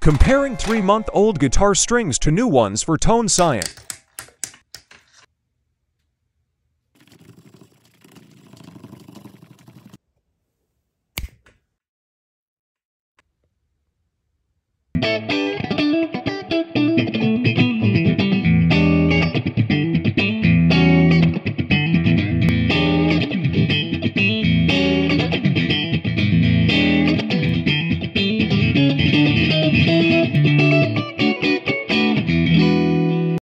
Comparing 3-month-old guitar strings to new ones for tone science.